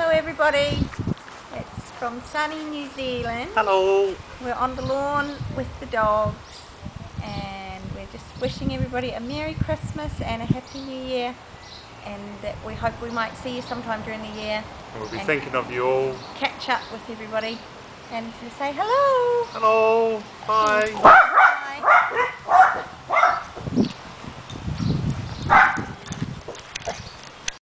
Hello everybody, it's from sunny New Zealand. Hello. We're on the lawn with the dogs and we're just wishing everybody a Merry Christmas and a Happy New Year, and that we hope we might see you sometime during the year. And we'll be thinking of you all. Catch up with everybody and to say hello. Hello. Bye.